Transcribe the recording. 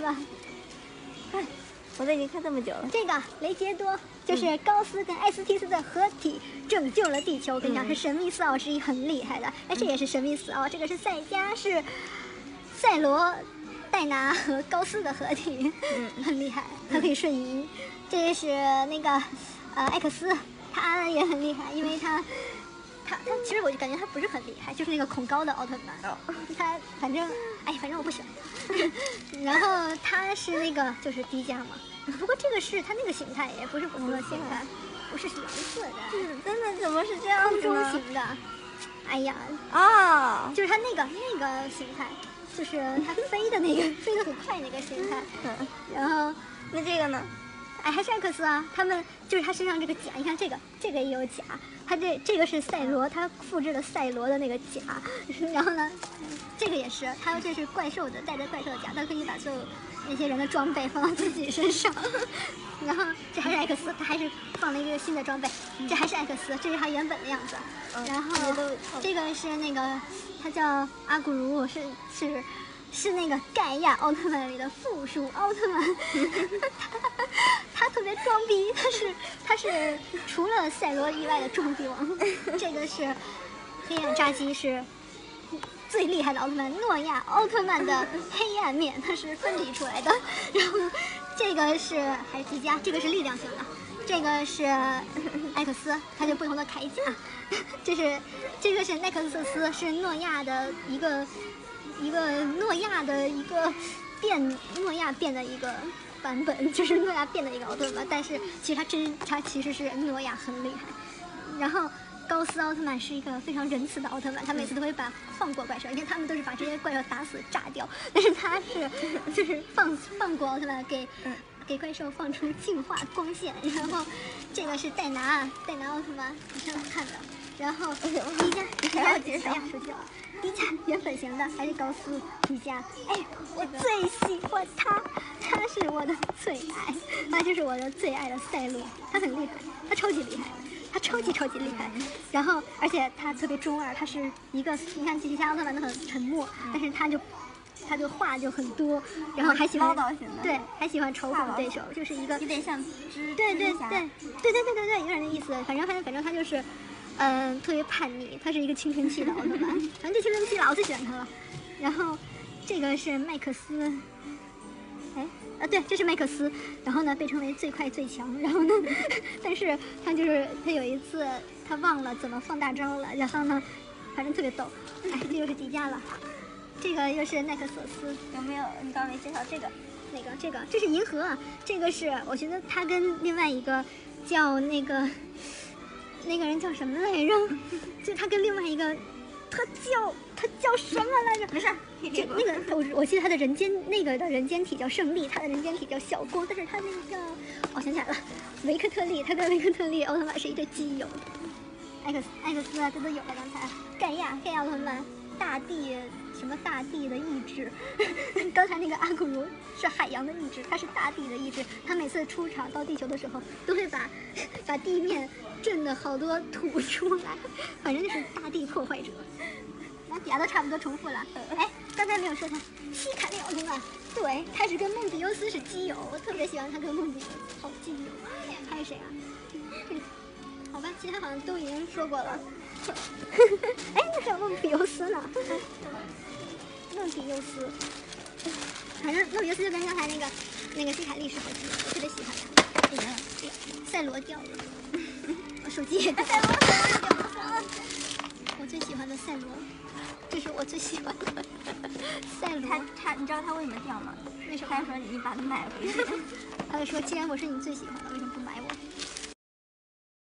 曼。 看，我都已经看这么久了。 这个雷杰多就是高斯跟艾斯提斯的合体，拯救了地球。我跟你讲，是神秘4号之一，很厉害的。哎，这也是神秘4号，这个是赛迦，是赛罗、戴拿和高斯的合体，很厉害，他可以瞬移。这是那个艾克斯，他也很厉害，因为他其实我就感觉他不是很厉害，就是那个恐高的奥特曼。他反正我不喜欢他。然后他是那个就是低价嘛，不过这个是他那个形态，也不是普通的形态，不是蓝色的， 真的怎么是这样子中呢？ 型的。哎呀， 啊， 就是他那个形态，就是他飞的那个飞得很快那个形态。然后那这个呢？ 哎，还是艾克斯啊，他们就是他身上这个甲，你看这个也有甲，他这个是赛罗，他复制了赛罗的那个甲，然后呢，这个也是，他这是怪兽的，带着怪兽的甲，他可以把所有那些人的装备放到自己身上，然后这还是艾克斯，他还是放了一个新的装备，这还是艾克斯，这是他原本的样子，然后这个是那个他叫阿古茹，是那个盖亚奥特曼里的附属奥特曼，他特别装逼，他是除了赛罗以外的装逼王。这个是黑暗扎基，是最厉害的奥特曼，诺亚奥特曼的黑暗面，它是分离出来的。然后这个是还是迪迦，这个是力量型的，这个是艾克斯，它就不同的铠甲。这个是奈克瑟斯，是诺亚的一个诺亚变的一个版本，就是诺亚变的一个奥特曼，但是其实他其实是诺亚，很厉害。然后高斯奥特曼是一个非常仁慈的奥特曼，他每次都会放过怪兽，你看他们都是把这些怪兽打死炸掉，但是他就是放过奥特曼，给怪兽放出净化光线。然后这个是戴拿奥特曼，你上来看的。然后迪迦介绍出去了。迪迦原本型的还是高斯迪迦，哎，我最喜欢他是我的最爱，他就是我的最爱的赛罗，他很厉害，他超级厉害，他超级厉害。然后而且他特别中二，他是一个你看其他奥特曼都很沉默，但是他就话就很多，然后还喜欢对，还喜欢嘲讽对手，就是一个有点像对，有点那意思。反正他就是。特别叛逆，他是一个青春期的奥特曼，反正这青春期了，我最喜欢他了。然后这个是麦克斯，对，这是麦克斯。然后呢，被称为最快最强。然后呢，但是他有一次他忘了怎么放大招了，然后呢，反正特别逗。哎，这又是迪迦了，这个又是奈克索斯。 有没有？你刚没介绍这个？ 这是银河，这个是我觉得他跟另外一个叫那个人叫什么来着？就他跟另外一个，他叫什么来着？ 没事， 就那个我记得他的人间体叫胜利，他的人间体叫小光，但是他那个叫我想起来了，维克特利，他跟维克特利奥特曼是一对基友。艾克斯啊，这都有了刚才。盖亚奥特曼，大地的意志。刚才那个阿古茹是海洋的意志，他是大地的意志。他每次出场到地球的时候，都会把地面震的好多土出来，反正就是大地破坏者。那底下都差不多重复了。哎，刚才没有说他西卡利奥特曼，对，他是跟梦比优斯是基友，我特别喜欢他跟梦比优斯好基友。还有谁啊？好吧，其他好像都已经说过了。哎，那是梦比优斯呢？梦比优斯，反正梦比优斯就跟刚才那个西卡利是好基友，我特别喜欢他。哎呀，赛罗掉了，我手机也掉了。我最喜欢的赛罗，这是我最喜欢的赛罗。 你知道他为什么掉吗？ 为什么？ 他说你把它买回去。 他就说，既然我是你最喜欢的，为什么不买我？